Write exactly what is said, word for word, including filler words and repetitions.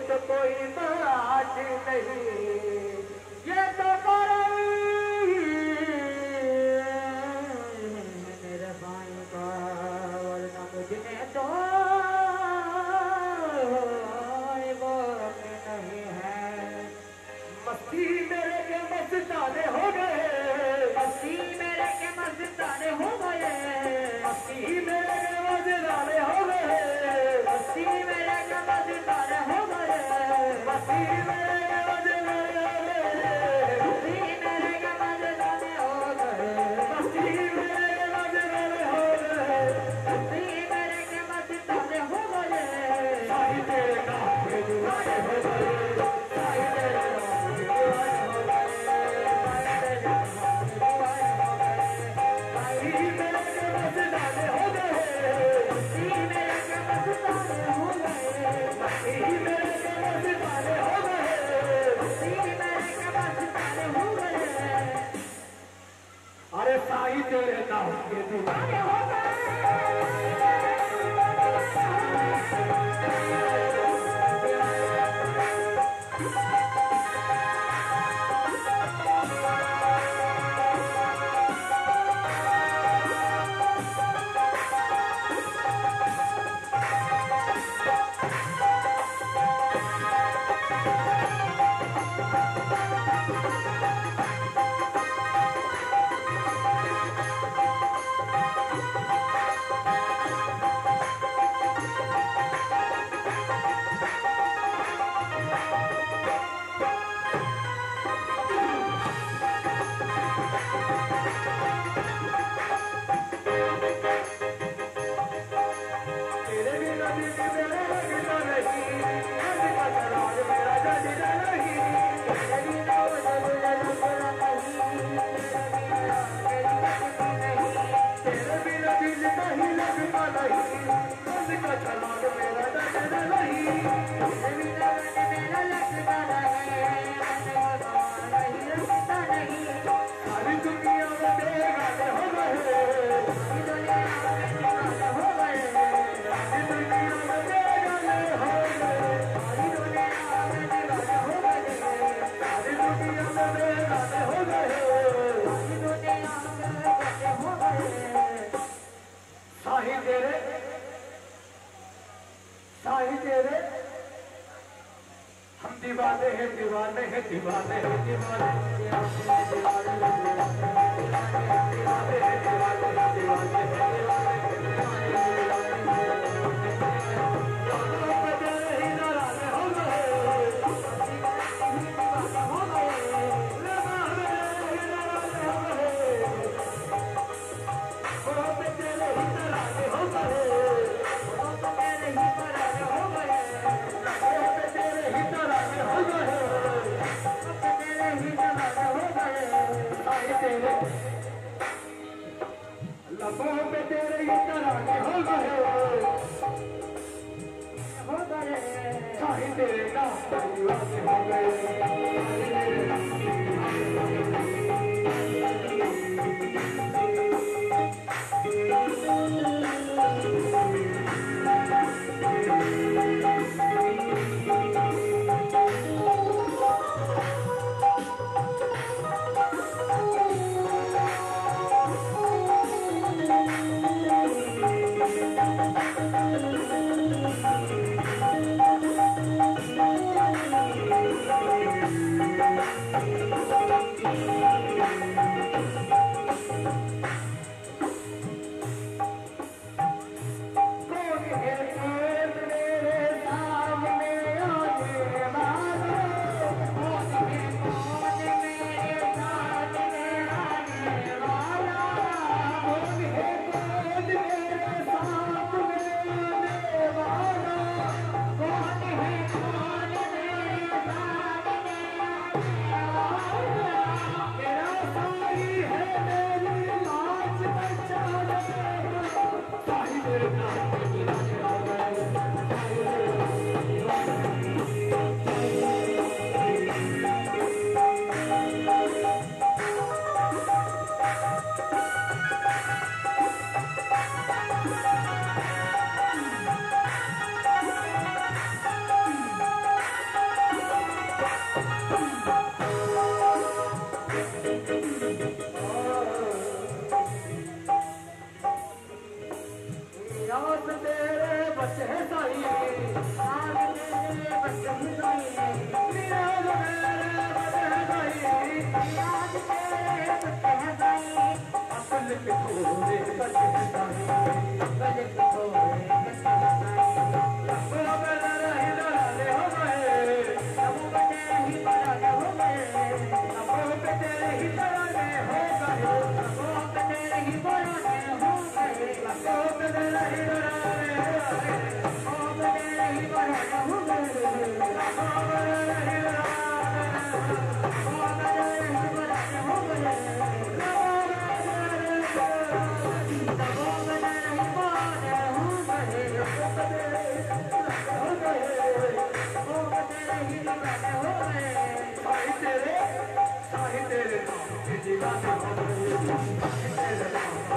तो कोई बात नहीं, ये तो करम मेरे भाई का, वरना मुझे तो नहीं है। मस्ती मेरे के मस्ताने हो गए, मस्ती मेरे के मस्ताने हो गए, मस्ती मेरे के मस्ताने हो गए, मस्ती मेरे के मस्ताने हो गए, मस्ती मेरे के मस्ताने हो गए, मस्ती मेरे के मस्ताने हो गए, मस्ती मेरे के मस्ताने हो गए, मस्ती मेरे के मस्ताने हो गए, साई तेरे नाम के दीवाने हो गए, साई तेरे नाम के दीवाने हो गए, साई तेरे नाम के दीवाने हो गए, साई मेरे के मस्ताने हो गए, मस्ती मेरे के मस्ताने हो गए, मस्ती मेरे के मस्ताने हो गए, अरे साई तेरे नाम के दीवाने हो गए। हम दीवाने हैं दीवाने हैं दीवाने हैं दीवाने लबों पे तेरे ही तराने हो गए, हो गए, साईं तेरे नाम पे दीवाने हो गए। याद तेरे बच्चे साई याद तेरे बच्चे साई याद तेरे बच्चे साई याद तेरे बच्चे साई असल के थोड़े बच्चे साई बच्चे थोड़े बच्चे साई वो बना रही डराने हो गए वो बने ही डराने हो गए वो बने ही डराने हो गए वो बने ही डराने हो गए वो बने ही डराने हो गए वो बने ही डराने हो गए वो बने ही डराने वो बने ही डराने हो गए तेरे तेरे